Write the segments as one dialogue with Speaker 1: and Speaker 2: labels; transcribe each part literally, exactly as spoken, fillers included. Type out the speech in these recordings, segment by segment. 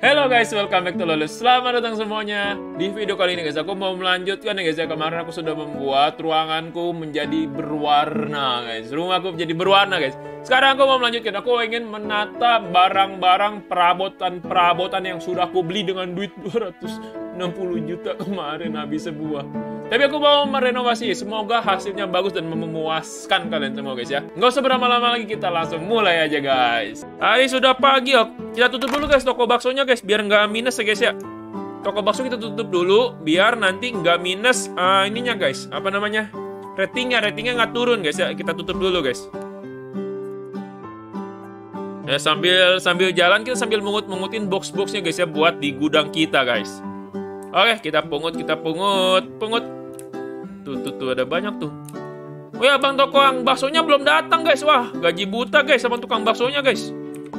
Speaker 1: Hello guys, welcome back to Lolus. Selamat datang semuanya. Di video kali ini guys, aku mau melanjutkan ya guys ya. Kemarin aku sudah membuat ruanganku menjadi berwarna guys. Rumahku menjadi berwarna guys. Sekarang aku mau melanjutkan. Aku ingin menata barang-barang perabotan-perabotan yang sudah aku beli dengan duit dua ratus enam puluh juta kemarin habis sebuah. Tapi aku mau merenovasi. Semoga hasilnya bagus dan memuaskan kalian semua guys ya. Nggak usah berlama-lama lagi, kita langsung mulai aja guys. Hari sudah pagi oh. Kita tutup dulu guys toko baksonya guys, biar nggak minus ya guys ya. Toko bakso kita tutup dulu, biar nanti nggak minus uh, ininya guys. Apa namanya? Ratingnya, ratingnya nggak turun guys ya. Kita tutup dulu guys. Ya sambil sambil jalan kita sambil mungut-mungutin box-boxnya guys ya, buat di gudang kita guys. Oke, kita pungut, kita pungut, pungut. Tuh, tuh, tuh ada banyak tuh. Oh ya, bang tukang baksonya belum datang guys. Wah, gaji buta guys sama tukang baksonya guys.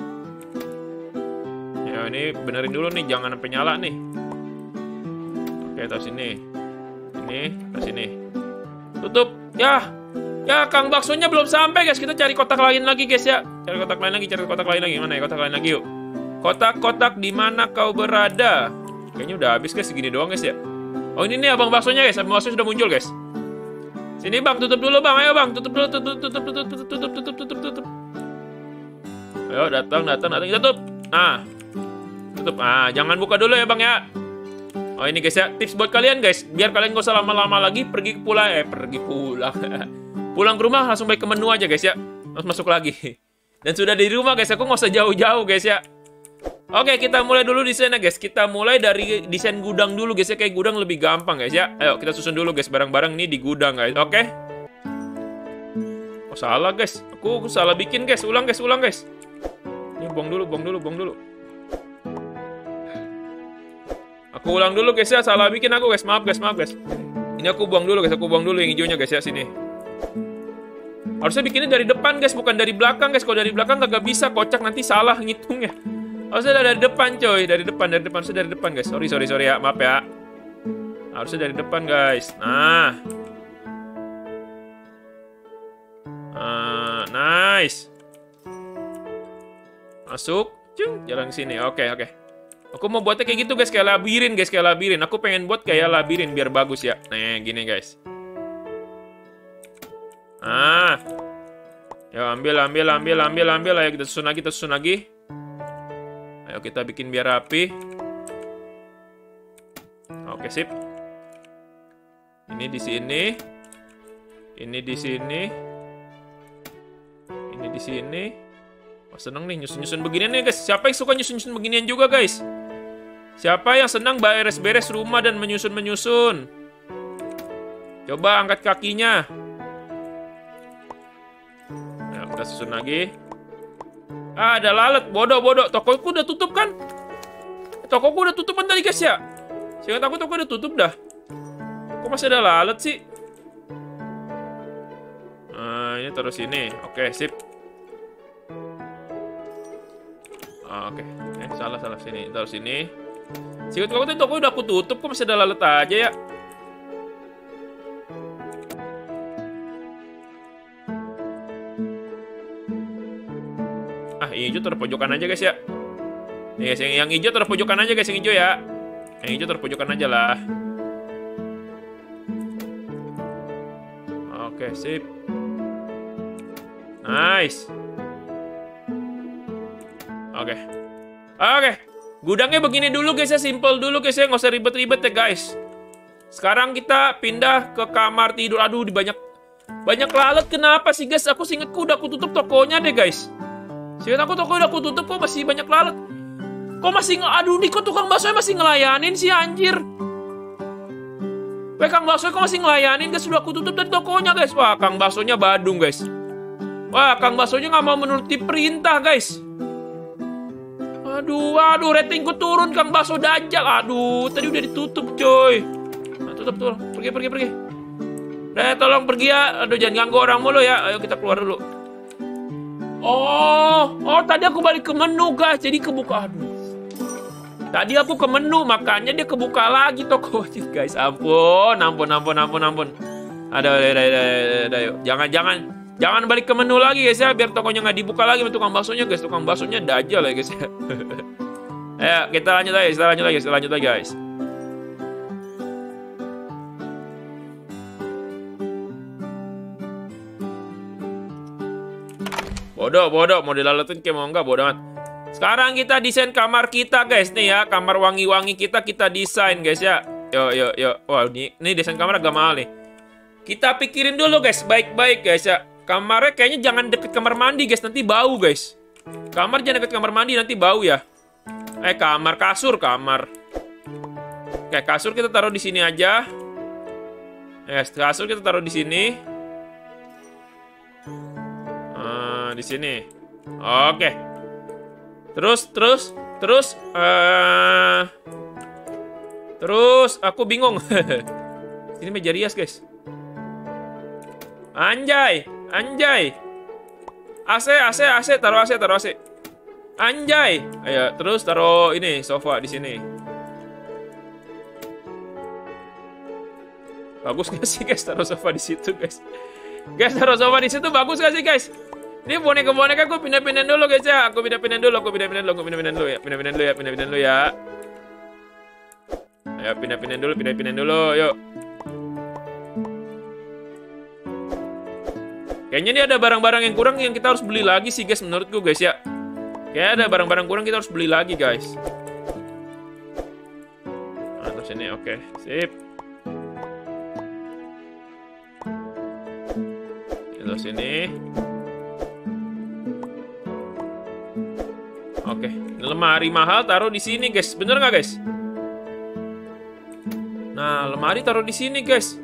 Speaker 1: Ya ini benerin dulu nih, jangan sampai nyala nih. Oke, tas ini. Ini, tas ini. Tutup. Ya. Ya, kang baksonya belum sampai guys. Kita cari kotak lain lagi guys ya. Cari kotak lain lagi, cari kotak lain lagi. Mana ya kotak lain lagi yuk. Kotak-kotak di mana kau berada? Kayaknya udah habis guys, segini doang guys ya. Oh ini nih abang baksonya guys, abang baksonya sudah muncul guys. Sini bang, tutup dulu bang, ayo bang, tutup dulu, tutup, tutup, tutup, tutup, tutup, tutup, tutup, tutup. Ayo datang, datang, datang, kita tutup. Nah, tutup. Ah, jangan buka dulu ya bang ya. Oh ini guys ya, tips buat kalian guys, biar kalian gak usah lama-lama lagi pergi pulang, eh pergi pulang, pulang ke rumah langsung balik ke menu aja guys ya, langsung masuk lagi. Dan sudah di rumah guys, aku nggak usah jauh-jauh guys ya. Oke, kita mulai dulu desainnya guys. Kita mulai dari desain gudang dulu guys ya. Kayak gudang lebih gampang guys ya. Ayo kita susun dulu guys barang-barang ini di gudang guys. Oke. Oh salah guys. Aku, aku salah bikin guys. Ulang guys, ulang guys. Ini buang dulu, buang dulu, buang dulu. Aku ulang dulu guys ya. Salah bikin aku guys. Maaf guys, maaf guys. Ini aku buang dulu guys. Aku buang dulu yang hijaunya guys ya, sini. Harusnya bikinnya dari depan guys, bukan dari belakang guys. Kalau dari belakang kagak bisa, kocak nanti salah ngitungnya. Harusnya dari depan coy, dari depan, dari depan, harusnya dari depan guys. Sorry, sorry, sorry ya, maaf ya. Harusnya dari depan guys. Nah, uh, nice. Masuk, cung, jalan ke sini. Oke, oke. Aku mau buatnya kayak gitu guys, kayak labirin guys, kayak labirin. Aku pengen buat kayak labirin biar bagus ya. Nah, gini guys. Ah, ya ambil, ambil, ambil, ambil, ambil. Ayo kita susun lagi, kita susun lagi. Ayo kita bikin biar rapi. Oke, sip. Ini di sini. Ini di sini. Ini di sini. Wah, seneng nih nyusun-nyusun beginian nih, guys. Siapa yang suka nyusun-nyusun beginian juga, guys? Siapa yang senang beres-beres rumah dan menyusun-menyusun? Coba angkat kakinya. Nah, kita susun lagi. Ah, ada lalat, bodoh-bodoh. Tokoku udah tutup kan? Tokoku udah tutup kan tadi guys ya? Seingat aku toko udah tutup dah. Kok masih ada lalat sih? Nah, ini terus ini. Oke, sip. Ah, oke. Eh, salah, salah sini. Terus sini. Seingat aku tadi toko udah aku tutup. Kok masih ada lalat aja ya? Ah, yang hijau taruh pojokan aja guys ya. Nih guys, yang, yang hijau taruh pojokan aja guys, yang hijau ya. Yang hijau taruh pojokan aja lah. Oke, sip. Nice. Oke. Oke. Gudangnya begini dulu guys ya, simple dulu guys ya, nggak usah ribet-ribet ya guys. Sekarang kita pindah ke kamar tidur. Aduh, di banyak banyak lalat kenapa sih guys? Aku seingetku udah aku tutup tokonya deh guys. Seingat aku toko udah aku tutup, kok masih banyak lalat. Kok masih nge... Aduh nih, kok tukang bakso masih ngelayanin sih anjir. Weh, kang bakso kok masih ngelayanin guys, sudah aku tutup dari tokonya guys. Wah, kang baksonya badung guys. Wah, kang baksonya nggak mau menuruti perintah guys. Aduh, aduh, ratingku turun, kang bakso dajal. Aduh, tadi udah ditutup coy. Nah, tutup tuh, pergi, pergi, pergi. Udah, tolong pergi ya. Aduh, jangan ganggu orang mulu ya. Ayo kita keluar dulu. Oh, oh tadi aku balik ke menu guys, jadi kebuka. Aduh. Tadi aku ke menu, makanya dia kebuka lagi toko guys. Ampun, ampun, ampun, ampun, ampun. Ada, ada, ada, ada, jangan, jangan, jangan balik ke menu lagi guys ya, biar tokonya nggak dibuka lagi sama tukang baksonya guys. Tukang baksonya dajal ya guys ya. Ayo, kita lanjut lagi, kita lanjut lagi, kita lanjut lagi, guys. Bodoh, bodoh. Mau dilaletin kayak mau enggak, bodoh amat. Sekarang kita desain kamar kita, guys. Nih ya, kamar wangi-wangi kita, kita desain, guys ya. Yo, yo, yo. Wah, ini, ini desain kamar agak mahal nih. Kita pikirin dulu, guys. Baik-baik, guys ya. Kamarnya kayaknya jangan deket kamar mandi, guys. Nanti bau, guys. Kamar jangan deket kamar mandi, nanti bau ya. Eh, kamar, kasur, kamar. Oke, kasur kita taruh di sini aja. Eh, kasur kita taruh di sini. Uh, di sini. Oke. Terus, terus, terus. Uh, terus, aku bingung. Ini meja rias, guys. Anjay, anjay. A C, A C, A C, taruh A C, taruh A C. Anjay. Ayo, terus taruh ini sofa di sini. Bagus gak sih, guys, taruh sofa di situ, guys? Guys, taruh sofa di situ bagus gak sih, guys? Ini boneka-boneka aku pindah-pindahin dulu, guys ya. Aku pindah-pindahin dulu, aku pindah-pindahin dulu, aku pindah-pindahin dulu ya. Pindah-pindahin dulu ya, pindah-pindahin dulu ya. Ayo, pindah-pindahin dulu, pindah-pindahin dulu, yuk. Kayaknya ini ada barang-barang yang kurang yang kita harus beli lagi sih, guys, menurutku, guys ya. Kayaknya ada barang-barang kurang kita harus beli lagi, guys. Nah, terus ini, oke. Sip. Terus ini. Oke. Lemari mahal taruh di sini, guys. Bener nggak, guys? Nah, lemari taruh di sini, guys.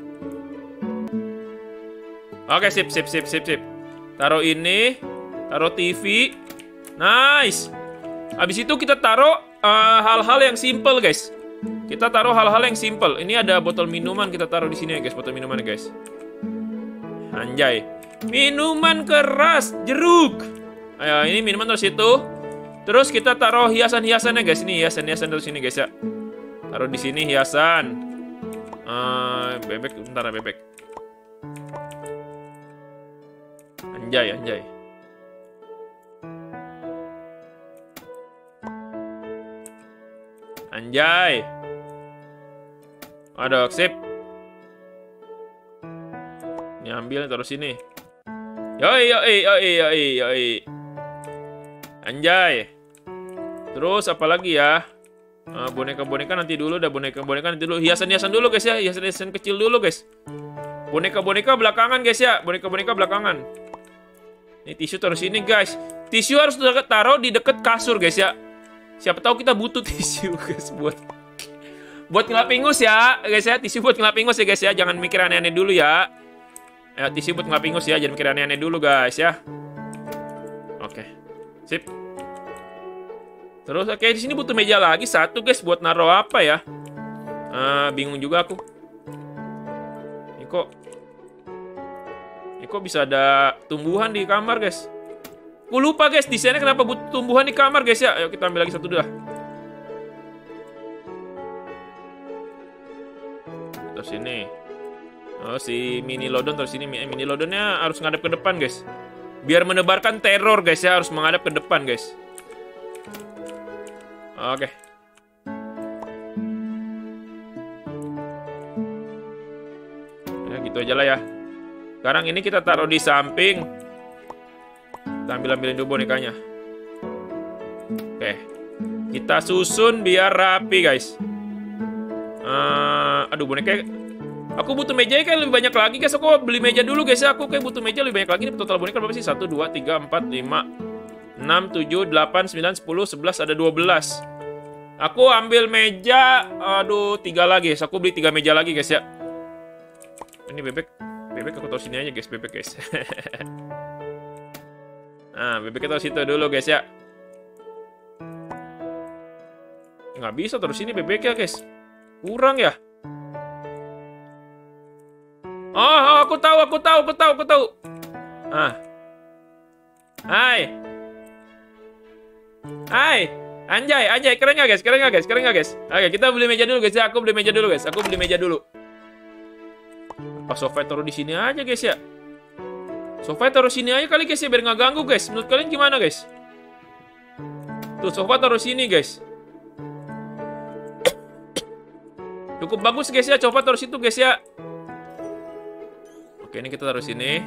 Speaker 1: Oke, sip, sip, sip, sip, sip. Taruh ini, taruh T V. Nice. Habis itu kita taruh hal-hal uh, yang simple, guys. Kita taruh hal-hal yang simple. Ini ada botol minuman, kita taruh di sini ya, guys. Botol minuman, guys. Anjay. Minuman keras, jeruk. Ayo, ini minuman terus situ. Terus kita taruh hiasan-hiasannya, guys. Ini hiasan-hiasan terus sini, guys ya. Taruh di sini hiasan. Uh, bebek, bentar ya, bebek. Anjay, anjay. Anjay. Aduh, sip. Ini ambil taruh sini. Yoi, yoi, yoi, yoi, yoi. Anjay. Terus apa lagi ya? Boneka-boneka uh, nanti dulu, dah boneka-boneka nanti dulu. Hiasan-hiasan dulu, guys ya. Hiasan-hiasan kecil dulu, guys. Boneka-boneka belakangan, guys ya. Boneka-boneka belakangan. Ini tisu taruh sini, guys. Tisu harus taruh di deket kasur, guys ya. Siapa tahu kita butuh tisu, guys, buat buat ngelap ingus ya, guys ya. Tisu buat ngelap ingus ya, guys ya. Jangan mikir aneh-aneh dulu ya. Ya, tisu buat ngelap ingus ya. Jangan mikir aneh-aneh dulu, guys ya. Oke. Sip. Terus oke, di sini butuh meja lagi satu, guys, buat naruh apa ya? Uh, bingung juga aku. Ini kok Ini kok bisa ada tumbuhan di kamar, guys? Aku lupa, guys, desainnya kenapa butuh tumbuhan di kamar, guys ya. Ayo kita ambil lagi satu dah. Terus ini. Oh, si mini lodon terus ini. Mini lodonnya harus ngadep ke depan, guys. Biar menebarkan teror, guys ya. Harus menghadap ke depan, guys. Oke. Ya, gitu aja lah ya. Sekarang ini kita taruh di samping. Kita ambil-ambilin dulu bonekanya. Oke. Kita susun biar rapi, guys. Uh, aduh, boneka. Aku butuh meja kayak lebih banyak lagi, guys. Aku beli meja dulu, guys. Aku kayak butuh meja lebih banyak lagi. Ini total boneka berapa sih? satu, dua, tiga, empat, lima, enam, tujuh, delapan, sembilan, sepuluh, sebelas. Ada dua belas. Aku ambil meja. Aduh, tiga lagi, guys. Aku beli tiga meja lagi, guys ya. Ini bebek. Bebek aku taruh sini aja, guys. Bebek, guys. Nah, bebeknya taruh situ dulu, guys ya. Nggak bisa taruh sini bebeknya, guys. Kurang ya. Oh, oh, aku tahu, aku tahu, aku tahu, aku tahu. Ah. Hai. Hai. Anjay, anjay. Keren nggak, guys? Keren nggak, guys? Keren nggak, guys? Oke, kita beli meja dulu, guys ya. Aku beli meja dulu, guys. Aku beli meja dulu. Apa sofa taruh di sini aja, guys ya? Sofa taruh sini aja kali, guys ya, biar nggak ganggu, guys. Menurut kalian gimana, guys? Tuh, sofa taruh sini, guys. Cukup bagus guys ya. Coba taruh situ guys ya. Oke, ini kita taruh sini.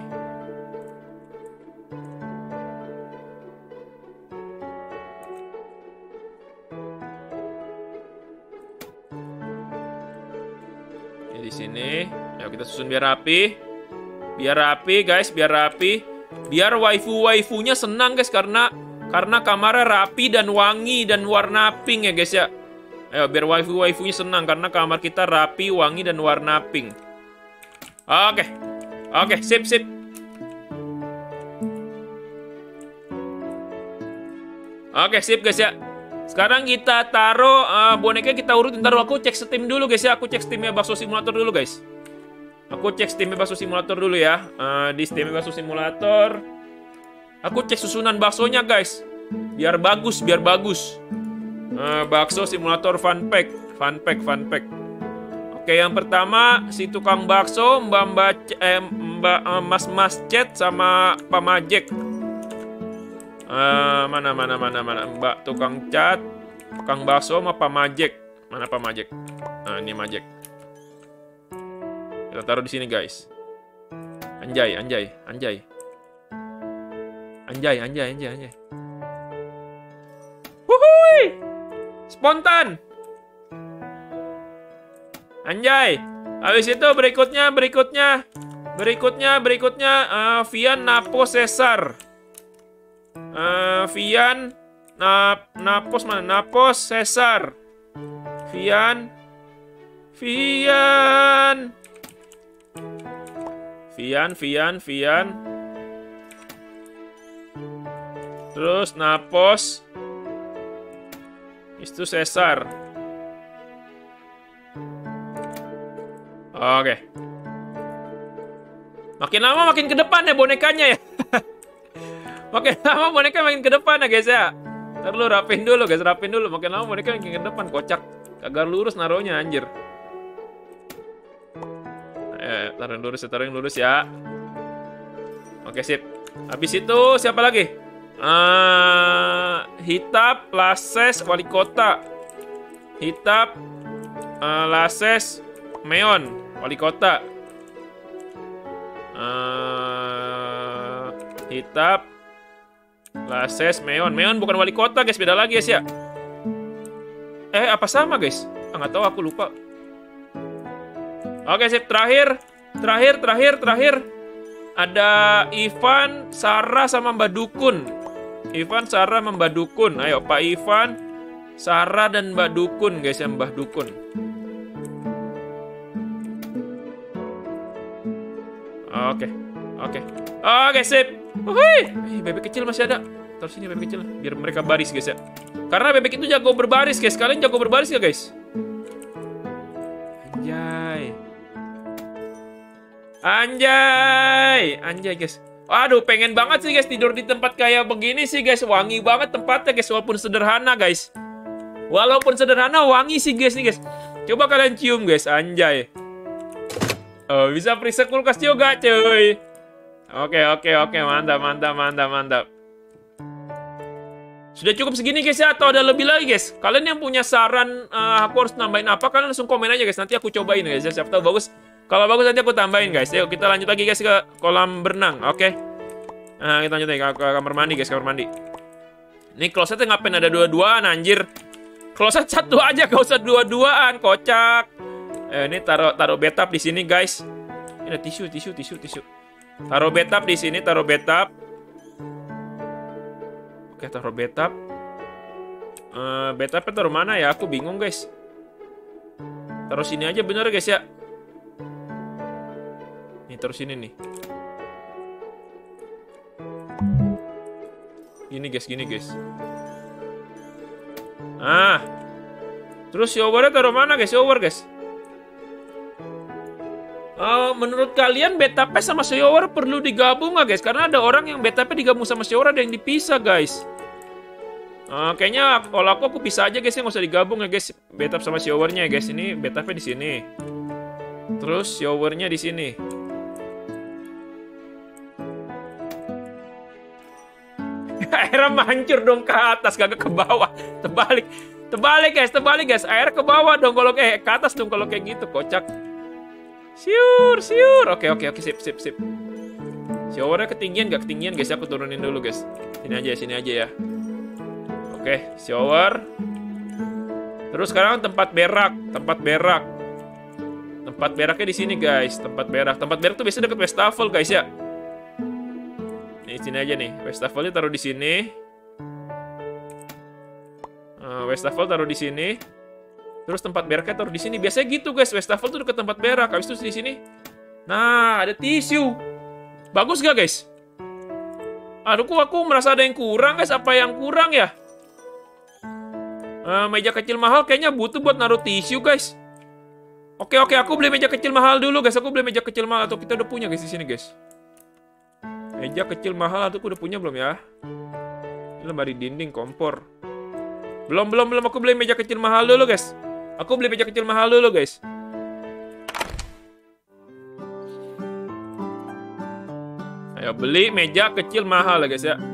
Speaker 1: Ini di sini. Ayo kita susun biar rapi. Biar rapi guys, biar rapi. Biar waifu-waifunya senang guys karena karena kamarnya rapi dan wangi dan warna pink ya guys ya. Ayo biar waifu-waifunya senang karena kamar kita rapi, wangi dan warna pink. Oke. Oke, sip sip. Oke, sip guys ya. Sekarang kita taruh uh, boneka kita urutin. Taruh aku cek Steam dulu guys ya. Aku cek Steamnya Bakso Simulator dulu guys. Aku cek Steamnya Bakso Simulator dulu ya. Uh, di Steamnya Bakso Simulator. Aku cek susunan baksonya guys. Biar bagus, biar bagus. Uh, bakso Simulator Fun Pack. Fun Pack, Fun Pack. Oke, yang pertama si tukang bakso, Mbak Mbak eh, Mbak uh, Mas Mas Cet sama Pak Majek. Uh, mana mana mana mana Mbak tukang cat, tukang bakso sama Pak Majek. Mana Pak Majek? Nah, ini Majek. Kita taruh di sini guys. Anjay, anjay, anjay. Anjay, anjay, anjay, anjay. Wuhui! Spontan. Anjay. Habis itu berikutnya, berikutnya, berikutnya, berikutnya uh, Vian Napo Cesar. Uh, Vian Nap Napos mana? Napos Cesar. Vian Vian Vian Vian Vian terus Napos itu Cesar. Oke. Makin lama makin ke depan ya bonekanya ya. Makin lama boneka makin ke depan ya guys ya. Ntar lu rapin dulu guys, rapin dulu. Makin lama boneka makin ke depan, kocak. Kagak lurus naruhnya anjir. Eh, taruh lurus, taruh lurus ya. Oke, sip. Habis itu siapa lagi? Uh, Hitap, Lases, Wali Kota. Hitap, uh, Lases, Meon, Wali Kota. Uh, Hitap, Lases, Meon. Meon bukan wali kota guys, beda lagi guys ya. Eh, apa sama guys? Ah, nggak tahu, aku lupa. Oke, sip. Terakhir, terakhir, terakhir, terakhir. Ada Ivan, Sarah, sama Mbak Dukun. Ivan, Sarah, sama Mbak Dukun. Ayo, Pak Ivan, Sarah, dan Mbak Dukun guys ya, Mbak Dukun. Oke, oke. Oke, sip. Wuih, eh, bebek kecil masih ada. Taruh sini bebek kecil biar mereka baris guys ya. Karena bebek itu jago berbaris guys. Kalian jago berbaris gak guys? Anjay. Anjay. Anjay guys. Aduh, pengen banget sih guys tidur di tempat kayak begini sih guys. Wangi banget tempatnya guys, walaupun sederhana guys. Walaupun sederhana wangi sih guys nih guys. Coba kalian cium guys, anjay. Oh, bisa preset kulkas juga cuy. Oke, oke, oke. Mantap, mantap, mantap, mantap. Sudah cukup segini guys ya, atau ada lebih lagi guys? Kalian yang punya saran uh, aku harus nambahin apa, kalian langsung komen aja guys. Nanti aku cobain guys ya, siapa tahu bagus. Kalau bagus nanti aku tambahin guys. Yuk kita lanjut lagi guys ke kolam berenang, oke? Okay? Nah, kita lanjut lagi ke, ke kamar mandi guys, kamar mandi. Ini klosetnya ngapain ada dua-duaan anjir? Kloset satu aja, gak usah dua-duaan, kocak. Eh, ini taruh taruh bathtub di sini guys. Ini ada tisu, tisu, tisu, tisu. Taruh bathtub di sini, taruh bathtub. Oke, taruh bathtub. Uh, bathtubnya taruh mana ya? Aku bingung guys. Taruh sini aja bener guys ya. Nih, taruh sini nih. Gini guys, gini guys. Ah. Terus showernya taruh mana guys? Shower guys. Uh, menurut kalian bathtub sama shower perlu digabung nggak guys? Karena ada orang yang bathtub digabung sama shower, ada yang dipisah guys. Uh, kayaknya kalau aku aku pisah aja guys, ya nggak usah digabung ya guys. Bathtub sama showernya ya guys. Ini bathtubnya di sini. Terus showernya di sini. Airnya hancur dong ke atas, kagak ke bawah. Terbalik. Terbalik guys, terbalik guys. Air ke bawah dong kalau kayak ke atas dong kalau kayak gitu, kocak. Siur, siur. Oke, oke, oke, sip, sip, sip. Showernya ketinggian gak ketinggian guys? Aku turunin dulu guys. Sini aja, sini aja ya. Oke, shower. Terus sekarang tempat berak, tempat berak. Tempat beraknya di sini guys, tempat berak. Tempat berak tuh biasanya deket wastafel guys ya. Nih, sini aja nih. Wastafelnya taruh di sini. Uh, wastafel taruh di sini. Terus tempat beraknya taruh di sini. Biasanya gitu guys, wastafel tuh deket tempat berak. Habis itu di sini. Nah, ada tisu. Bagus gak guys? Aduh, kok aku merasa ada yang kurang guys. Apa yang kurang ya? Uh, meja kecil mahal kayaknya butuh buat naruh tisu guys. Oke, oke, aku beli meja kecil mahal dulu guys. Aku beli meja kecil mahal. Atau kita udah punya guys di sini guys. Meja kecil mahal atau aku udah punya belum ya? Ini lemari dinding, kompor. Belum, belum, belum. Aku beli meja kecil mahal dulu, guys. Aku beli meja kecil mahal dulu, guys. Ayo, beli meja kecil mahal ya, guys, ya.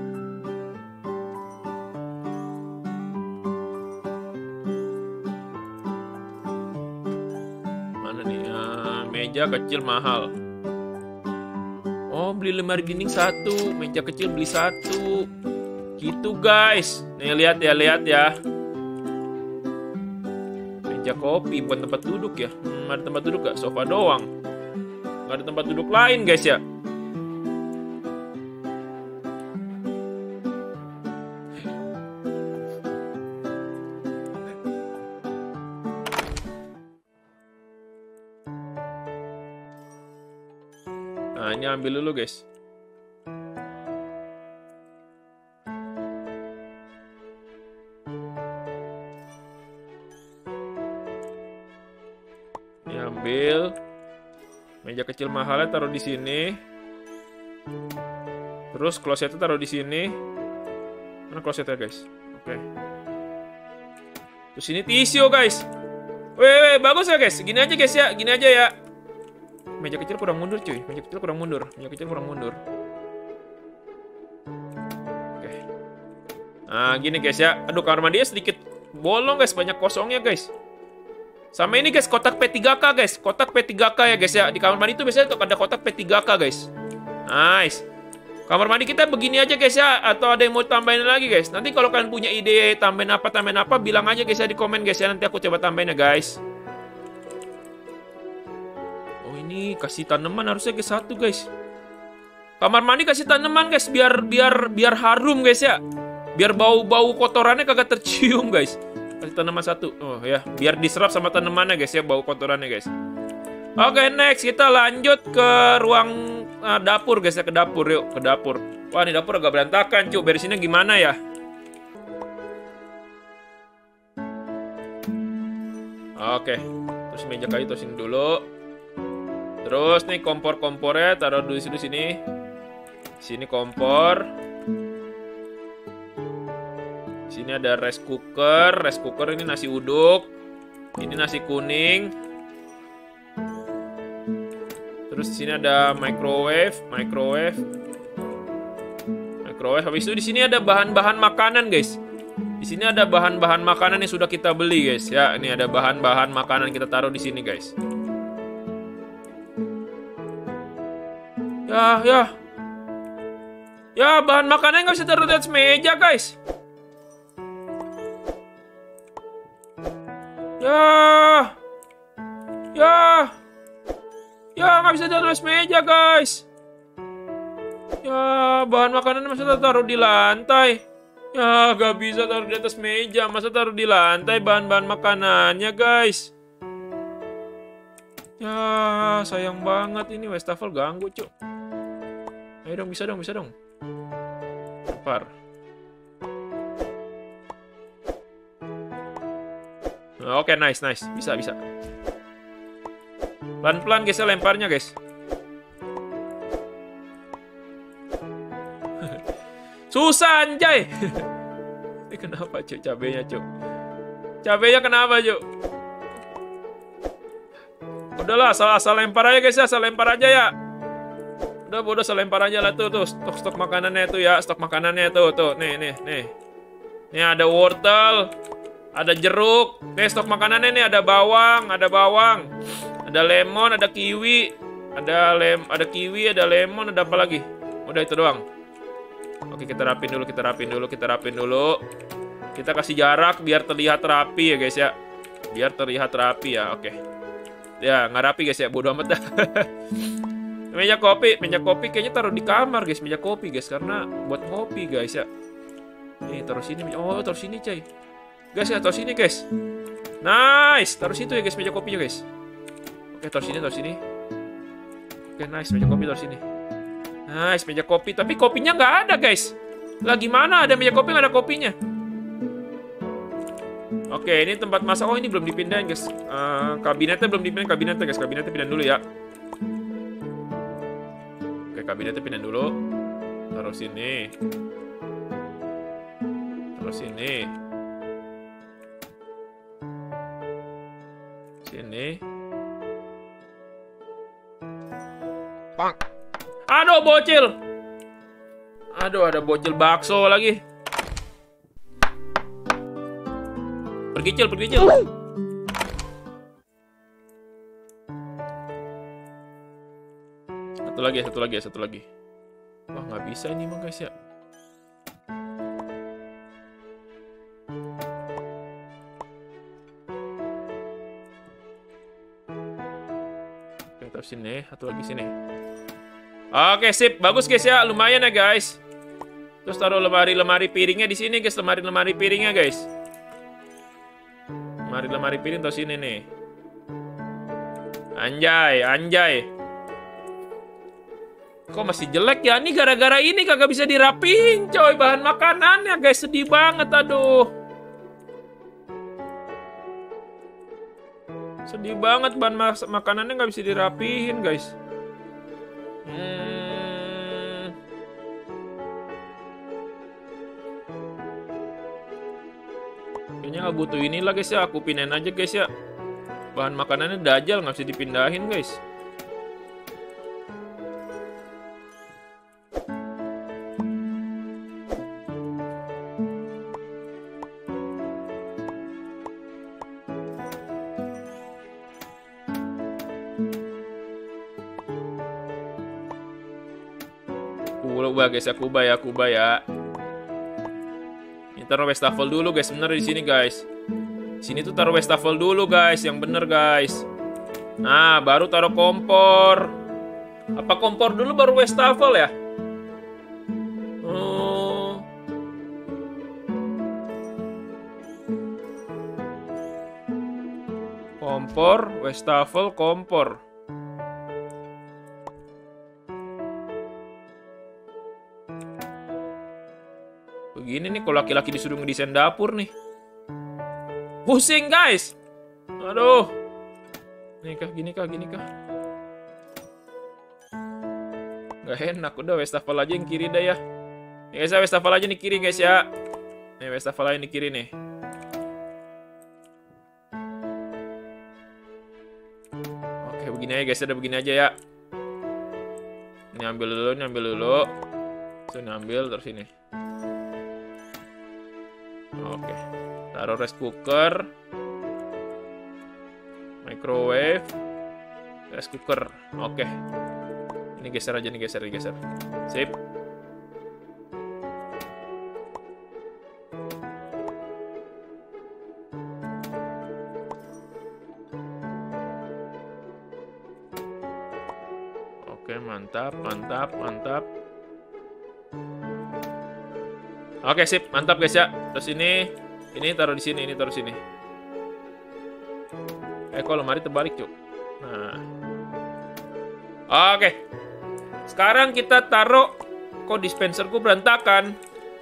Speaker 1: Mana nih? Nah, meja kecil mahal. Oh, beli lemari dinding satu. Meja kecil beli satu. Gitu guys. Nih lihat ya, lihat ya. Meja kopi bukan tempat duduk ya. Hmm, ada tempat duduk gak? Sofa doang. Gak ada tempat duduk lain guys ya. Nah, ini ambil dulu guys. Ambil meja kecil mahalnya taruh di sini. Terus klosetnya taruh di sini. Mana klosetnya guys? Oke. Terus ini tisu guys. Weh, weh, bagus ya guys. Gini aja guys ya, gini aja ya. Meja kecil kurang mundur cuy. Meja kecil kurang mundur. Meja kecil kurang mundur. Oke. Nah gini guys ya. Aduh, kamar mandinya sedikit bolong guys, banyak kosongnya guys. Sama ini guys, kotak P tiga K guys. Kotak P tiga K ya guys ya. Di kamar mandi itu biasanya tuh ada kotak P tiga K guys. Nice. Kamar mandi kita begini aja guys ya. Atau ada yang mau tambahin lagi guys. Nanti kalau kalian punya ide tambahin apa, tambahin apa, bilang aja guys ya di komen guys ya. Nanti aku coba tambahin ya guys. Oh ini kasih tanaman harusnya guys satu guys. Kamar mandi kasih tanaman guys. Biar biar biar harum guys ya. Biar bau-bau kotorannya kagak tercium guys. Kasih tanaman satu. Oh ya, biar diserap sama tanamannya guys ya, bau kotorannya guys. Oke, next kita lanjut ke ruang uh, dapur guys ya, ke dapur yuk, ke dapur. Wah, ini dapur agak berantakan, cuk. Beresinnya gimana ya? Oke. Terus meja kayu terusin dulu. Terus nih kompor-kompornya taruh dulu di sini. Sini kompor. Sini ada rice cooker, rice cooker ini nasi uduk, ini nasi kuning. Terus di sini ada microwave, microwave, microwave. Habis itu di sini ada bahan-bahan makanan guys. Di sini ada bahan-bahan makanan yang sudah kita beli guys. Ya, ini ada bahan-bahan makanan kita taruh di sini guys. Ya, ya, ya bahan makanan nggak bisa taruh di atas meja guys. Ya, ya, ya nggak bisa taruh di meja guys. Ya bahan makanan masa taruh di lantai. Ya nggak bisa taruh di atas meja, masa taruh di lantai bahan-bahan makanannya guys. Ya sayang banget ini wastafel ganggu cuk. Ayo dong, bisa dong, bisa dong. Lempar. Oke, okay, nice, nice. Bisa, bisa. Pelan-pelan guys, lemparnya guys. Susah anjay. Ini kenapa cuk cabenya cuk? Cabenya kenapa cuk? Udahlah, asal-asal lempar aja guys ya, asal lempar aja ya. Udah bodoh, asal lempar aja lah tuh, tuh stok-stok makanannya tuh ya, stok makanannya tuh, tuh, nih, nih, nih. Nih ada wortel. Ada jeruk. Nih stok makanannya nih, ada bawang, ada bawang. Ada lemon, ada kiwi. Ada lem, ada kiwi, ada lemon, ada apa lagi? Udah itu doang. Oke, kita rapin dulu, kita rapin dulu, kita rapin dulu. Kita kasih jarak biar terlihat rapi ya guys ya. Biar terlihat rapi ya, oke. Ya, nggak rapi guys ya, bodo amat dah. Meja kopi, meja kopi kayaknya taruh di kamar guys, meja kopi guys, karena buat ngopi guys ya. Nih, taruh sini. Oh, taruh sini coy. Guys ya, taruh sini guys. Nice, taruh situ ya guys meja kopinya guys. Oke, taruh sini, taruh sini. Oke, nice, meja kopi taruh sini. Nice, meja kopi, tapi kopinya nggak ada guys. Lah gimana ada meja kopi nggak ada kopinya? Oke, ini tempat masak. Oh, ini belum dipindahin guys. Uh, kabinetnya belum dipindahin, kabinetnya guys, kabinetnya pindahin dulu ya. Kabinetnya pindahin dulu. Taruh sini. Taruh sini. Sini. Pang. Aduh, bocil. Aduh, ada bocil bakso lagi. Pergi, Cil, pergi, Cil. Satu lagi, satu lagi, satu lagi. Wah, nggak bisa ini mah guys ya. Oke, taruh sini, satu lagi sini. Oke, sip, bagus guys ya, lumayan ya guys. Terus taruh lemari-lemari piringnya di sini guys, lemari-lemari piringnya guys. Lemari-lemari piring taruh sini nih. Anjay, anjay. Kok masih jelek ya? Ini gara-gara ini kagak bisa dirapiin coy bahan makanannya guys. Sedih banget, aduh. Sedih banget bahan makanannya nggak bisa dirapiin guys. Hmm. Kayaknya nggak butuh inilah guys ya. Aku pindahin aja guys ya. Bahan makanannya dajal nggak bisa dipindahin guys. Kubah guys ya, kubah ya, kubah ya. Ini taruh wastafel dulu guys, bener di sini guys. Sini tuh taruh wastafel dulu guys, yang bener guys. Nah, baru taruh kompor. Apa kompor dulu baru wastafel ya? Oh. Kompor, wastafel, kompor. Begini nih kalau laki-laki disuruh ngedesain dapur nih. Pusing guys. Aduh. Nih kah, gini kah, gini kah. Gak enak, udah wastafel aja yang kiri dah ya. Nih guys, wastafel aja nih kiri guys ya. Nih wastafel aja nih kiri nih. Oke, begini aja guys, udah begini aja ya. Ini ambil dulu, ini ambil dulu. Terus ini ambil, terus ini. Oke, taruh rice cooker, microwave, rice cooker. Oke, ini geser aja nih, geser, geser. Sip. Oke, mantap, mantap, mantap. Oke, sip, mantap guys ya. Terus ini, ini taruh di sini, ini taruh sini. Eh, kok lemari terbalik, cuk. Nah. Oke. Sekarang kita taruh, kok dispenserku berantakan.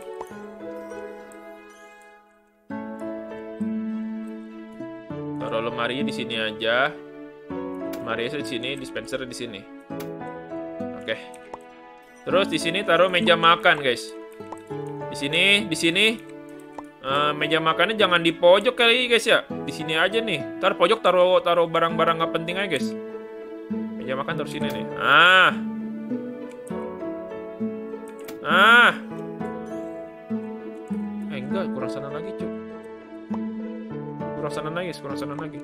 Speaker 1: Taruh lemarinya di sini aja. Lemarinya di sini, dispenser di sini. Oke. Terus di sini taruh meja makan, guys. Di sini, di sini uh, meja makannya jangan di pojok kali guys ya. Di sini aja nih. Ntar pojok taruh taruh barang-barang nggak penting aja guys. Meja makan taruh sini nih. Ah, ah. Eh enggak, kurang sana lagi cuy. kurang sana lagi, kurang sana lagi.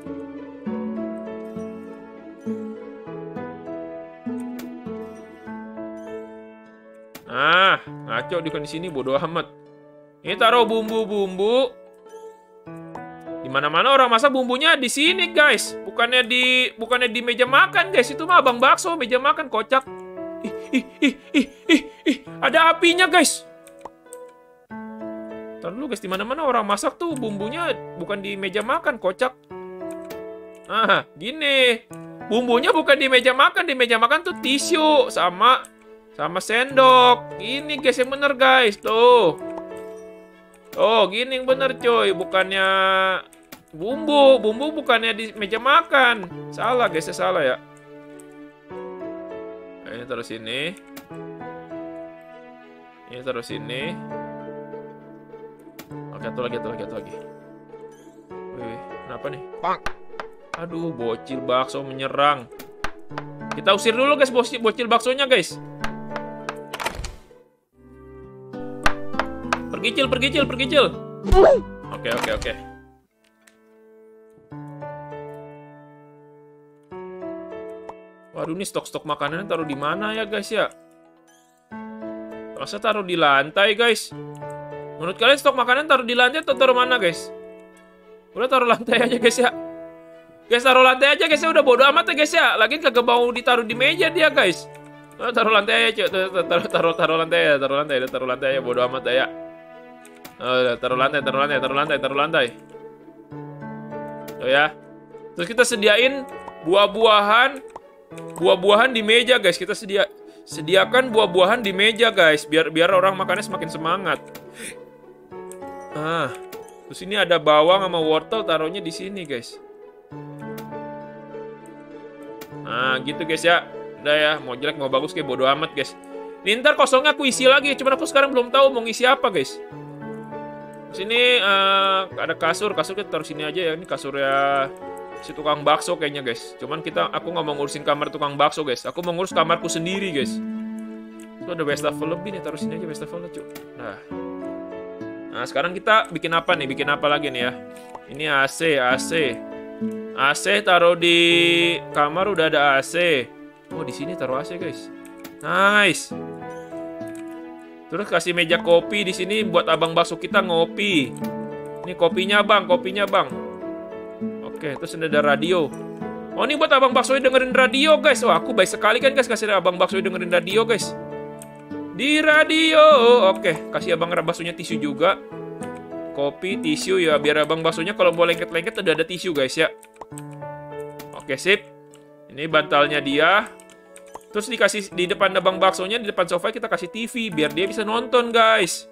Speaker 1: Nah, ngaco di sini bodoh amat. Ini taruh bumbu-bumbu. Di mana-mana orang masak bumbunya di sini, guys. Bukannya di bukannya di meja makan, guys. Itu mah abang bakso meja makan, kocak. Ih, ih, ih, ih, ih, ih. Ada apinya, guys. Ntar dulu, guys. Di mana-mana orang masak tuh bumbunya bukan di meja makan, kocak. Ah, gini. Bumbunya bukan di meja makan, di meja makan tuh tisu sama sama sendok. Ini, guys, yang bener, guys. Tuh. Oh, gini yang bener, coy. Bukannya bumbu. Bumbu bukannya di meja makan. Salah, guys. Salah ya. Ini taruh sini. Ini taruh sini. Oke, satu lagi, satu lagi, satu lagi. Wih, kenapa nih? Pang. Aduh, bocil bakso menyerang. Kita usir dulu, guys, bocil, bocil baksonya, guys. Pergicil, pergicil, pergicil. Oke, oke, oke. Waduh, ini stok-stok makanannya taruh di mana ya, guys ya? Rasa taruh di lantai, guys. Menurut kalian stok makanan taruh di lantai atau taruh mana, guys? Udah taruh lantai aja, guys ya. Guys, taruh lantai aja, guys ya. Udah bodo amat ya, guys ya. Lagian kagak mau ditaruh di meja dia, guys. Oh, taruh lantai aja, cuy. Taruh, taruh, taruh lantai ya, taruh lantai, taruh lantai ya. Bodo amat ya. Oh, taruh lantai, taruh lantai, taruh lantai, taruh lantai. Tuh ya. Terus kita sediain buah-buahan, buah-buahan di meja, guys. Kita sedia sediakan buah-buahan di meja, guys, biar biar orang makannya semakin semangat. Ah, terus ini ada bawang sama wortel, taruhnya di sini, guys. Nah, gitu, guys ya. Udah ya, mau jelek mau bagus kayak bodo amat, guys. Nih, ntar kosongnya aku isi lagi, cuman aku sekarang belum tahu mau ngisi apa, guys. Sini uh, ada kasur, kasur kita taruh sini aja ya. Ini kasurnya si tukang bakso kayaknya, guys. Cuman kita, aku nggak mau ngurusin kamar tukang bakso, guys. Aku mau ngurus kamarku sendiri, guys. Itu ada wastafel lebih nih, taruh sini aja wastafelnya, cuy. Nah. Nah, sekarang kita bikin apa nih? Bikin apa lagi nih ya? Ini A C, A C. A C taruh di kamar udah ada A C. Oh, di sini taruh A C, guys. Nice. Terus kasih meja kopi di sini buat abang bakso kita ngopi. Ini kopinya, Bang, kopinya, Bang. Oke, terus ada radio. Oh, ini buat abang bakso dengerin radio, guys. Wah, aku baik sekali kan, guys, kasih abang bakso dengerin radio, guys. Di radio. Oke, kasih abang baksonya tisu juga. Kopi, tisu ya, biar abang baksonya kalau mau lengket-lengket udah ada tisu, guys ya. Oke, sip. Ini bantalnya dia. Terus dikasih di depan abang baksonya, di depan sofa kita kasih T V biar dia bisa nonton, guys.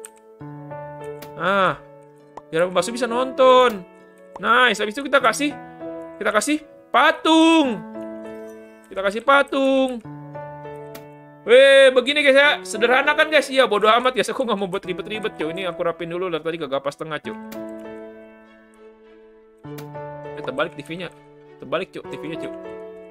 Speaker 1: Ah, biar abang bakso bisa nonton. Nice. Habis itu kita kasih, kita kasih patung. Kita kasih patung. Weh, begini, guys ya. Sederhana kan, guys? Iya, bodo amat, guys. Aku nggak mau buat ribet-ribet, cuy. Ini aku rapin dulu. Dari tadi kagak pas tengah, cuy. Eh, terbalik T V-nya. Terbalik, cuy. T V-nya, cuy.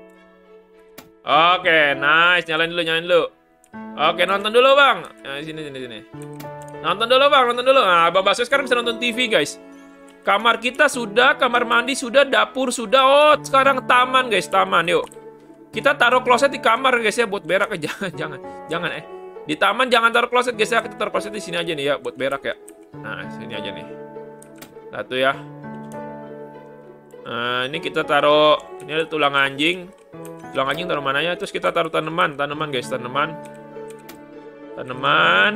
Speaker 1: Oke, nice. Nyalain dulu, nyalain dulu. Oke, nonton dulu, Bang. Nah, sini, sini, sini. Nonton dulu, Bang. Nonton dulu. Nah, Abang Bakso sekarang bisa nonton T V, guys. Kamar kita sudah, kamar mandi sudah, dapur sudah. Oh, sekarang taman, guys. Taman, yuk. Kita taruh kloset di kamar, guys ya, buat berak. Jangan, jangan, jangan, eh. Di taman jangan taruh kloset, guys ya. Kita taruh kloset di sini aja nih ya, buat berak ya. Nah, sini aja nih. Satu ya. Nah, ini kita taruh, ini ada tulang anjing. Tulang anjing taruh mana ya? Terus kita taruh tanaman, tanaman, guys, tanaman. Tanaman.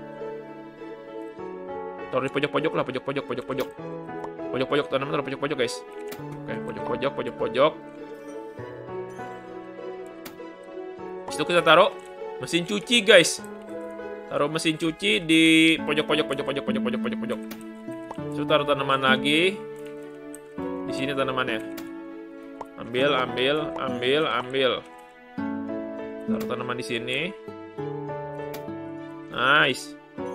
Speaker 1: Taruh di pojok-pojok lah, pojok-pojok, pojok-pojok. Pojok-pojok, tanaman taruh pojok-pojok, guys. Oke, pojok-pojok, pojok-pojok. Itu kita taruh mesin cuci, guys. Taruh mesin cuci di pojok-pojok, pojok-pojok, pojok-pojok, pojok-pojok. Terus taruh tanaman lagi. Di sini tanamannya. Ambil, ambil, ambil, ambil. Taruh tanaman di sini. Nice.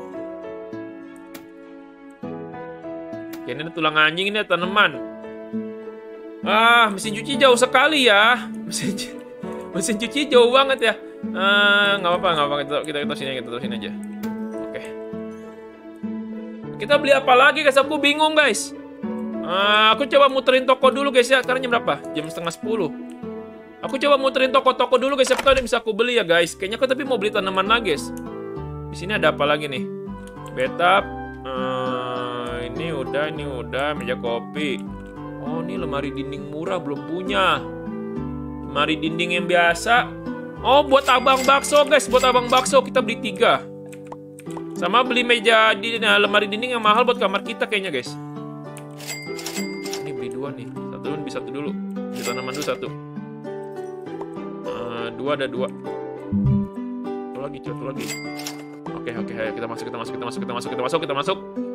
Speaker 1: Oke, ini ada tulang anjing, ini ada tanaman. Ah, mesin cuci jauh sekali ya. Mesin cuci. Mesin cuci jauh banget ya. Uh, nggak apa-apa, nggak apa-apa. Kita, kita, kita sini, kita terusin aja. Oke. Kita beli apa lagi, guys? Aku bingung, guys. Uh, aku coba muterin toko dulu guys ya. Sekarang jam berapa? Jam setengah sepuluh. Aku coba muterin toko-toko dulu guys. Siapa tahu ada bisa aku beli ya guys. Kayaknya aku tapi mau beli tanaman lagi guys. Di sini ada apa lagi nih? Betap. Uh, ini udah, ini udah. Meja kopi. Oh, ini lemari dinding murah belum punya. Lemari dinding yang biasa. Oh, buat abang bakso guys. Buat abang bakso kita beli tiga. Sama beli meja di nah, lemari dinding yang mahal buat kamar kita kayaknya guys. Ini beli dua nih. Satu dulu, beli satu dulu. Beli tanaman dulu satu. Uh, dua ada dua. Satu lagi, satu lagi. Oke, oke, ayo kita masuk, kita masuk, kita masuk, kita masuk, kita masuk, kita masuk.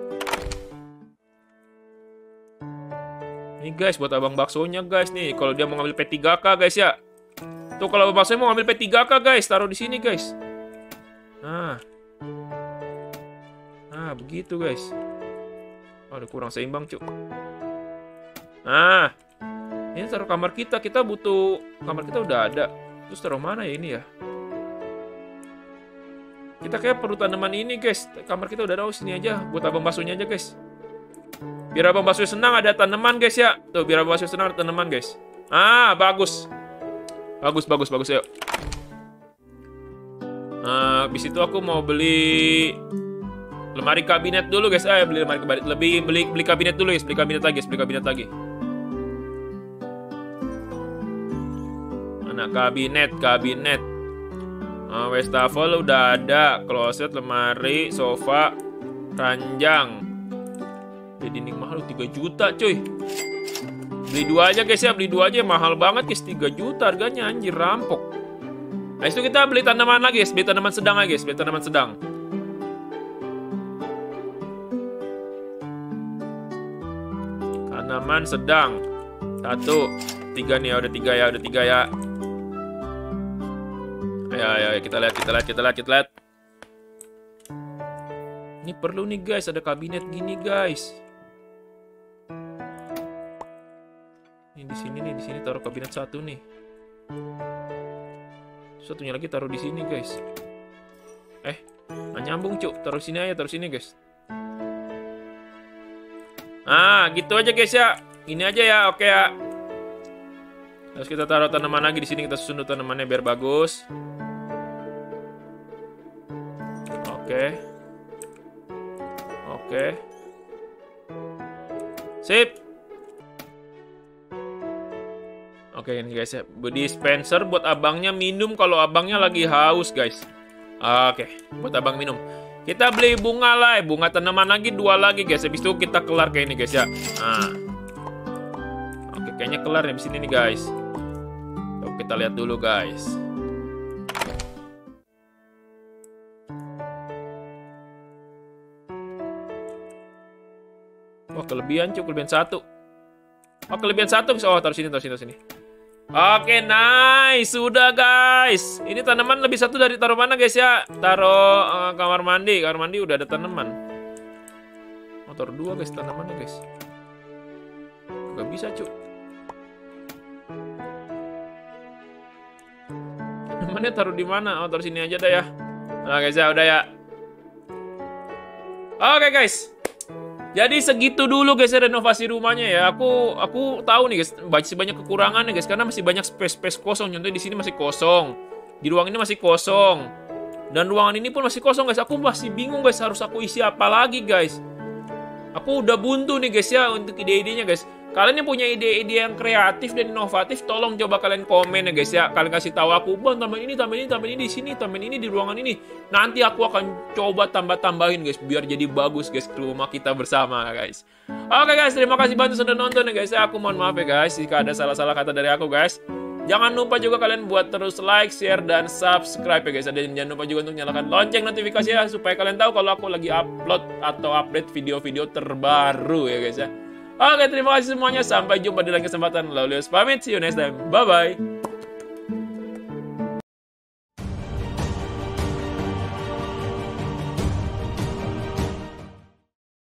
Speaker 1: Ini guys, buat abang baksonya guys nih. Kalau dia mau ngambil P tiga K guys ya. Tuh kalau abang baksonya mau ngambil P tiga K guys, taruh di sini guys. Nah. Nah, begitu guys. Oh, udah kurang seimbang, cuk. Nah. Ini taruh kamar kita. Kita butuh kamar kita udah ada. Terus taruh mana ya ini ya? Kita kayak perlu tanaman ini guys. Kamar kita udah ada, sini aja. Buat abang baksonya aja guys. Biar abang bakso senang ada tanaman guys ya. Tuh, biar abang bakso senang ada tanaman guys. Ah, bagus. Bagus, bagus, bagus ya. Nah, habis itu aku mau beli lemari kabinet dulu guys. Eh, beli lemari kabinet. Lebih beli beli kabinet dulu guys. Beli kabinet lagi, guys. Beli kabinet lagi. Mana kabinet, kabinet. Nah, wastafel udah ada, kloset, lemari, sofa, ranjang. Jadi dinding mahal tiga juta cuy. Beli dua aja guys ya, beli dua aja mahal banget guys, tiga juta harganya anjir, rampok. Nah, itu kita beli tanaman lagi guys, beli tanaman sedang lagi guys, beli tanaman sedang. Tanaman sedang. Satu, tiga nih ya, udah tiga ya, udah tiga ya. Ya, ya, ya, kita lihat, kita lihat, kita lihat, kita lihat. Ini perlu nih guys, ada kabinet gini guys. Ini di sini nih, di sini taruh kabinet satu nih. Satunya lagi taruh di sini guys. Eh, nggak nyambung cuk, taruh sini aja, taruh sini guys. Ah, gitu aja guys ya. Ini aja ya, oke ya. Terus kita taruh tanaman lagi di sini, kita susun tanamannya biar bagus. Oke. Oke. Sip. Oke ini guys ya. Dispenser buat abangnya minum kalau abangnya lagi haus guys. Oke. Buat abang minum. Kita beli bunga lah. Bunga tanaman lagi. Dua lagi guys. Habis itu kita kelar kayak ini guys ya. Nah. Oke kayaknya kelar ya di sini nih guys. Tuh, kita lihat dulu guys. Wah kelebihan cuy, kelebihan satu. Oh kelebihan satu, oh taruh sini, taruh sini, taruh sini. Oke nice, sudah guys. Ini tanaman lebih satu dari taruh mana guys ya? Taruh uh, kamar mandi, kamar mandi udah ada tanaman. Oh taruh dua guys tanamannya guys. Gak bisa cuy. Tanamannya taruh di mana? Oh taruh sini aja dah ya. Nah guys ya, udah ya. Oke guys. Jadi segitu dulu guys ya renovasi rumahnya ya. Aku aku tahu nih guys, masih banyak kekurangan nih guys karena masih banyak space-space kosong. Contohnya di sini masih kosong. Di ruang ini masih kosong. Dan ruangan ini pun masih kosong guys. Aku masih bingung guys harus aku isi apa lagi guys. Aku udah buntu nih guys ya untuk ide-idenya guys. Kalian yang punya ide-ide yang kreatif dan inovatif, tolong coba kalian komen ya guys ya. Kalian kasih tahu aku, bang tambahin ini, tambahin ini, tambahin ini di sini, tambahin ini di ruangan ini. Nanti aku akan coba tambah-tambahin guys, biar jadi bagus guys rumah kita bersama guys. Oke guys, terima kasih banget sudah nonton ya guys ya. Aku mohon maaf ya guys jika ada salah-salah kata dari aku guys. Jangan lupa juga kalian buat terus like, share, dan subscribe ya guys. Dan jangan lupa juga untuk nyalakan lonceng notifikasi ya, supaya kalian tahu kalau aku lagi upload atau update video-video terbaru ya guys ya. Oke, terima kasih semuanya. Sampai jumpa di lain kesempatan. Laulius pamit. See you next time. Bye-bye.